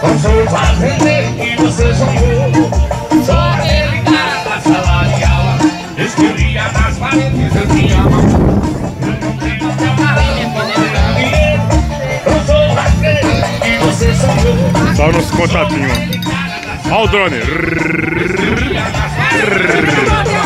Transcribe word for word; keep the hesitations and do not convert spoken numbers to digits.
Não sou fazendeiro que você sonhou. Sou aquele cara salarial. Escrevia nas paredes, eu te amo. Eu não tenho teu carrinho pra ganhar dinheiro. Não sou aquele que você sonhou. Só nos contatinhos. Olha o drone.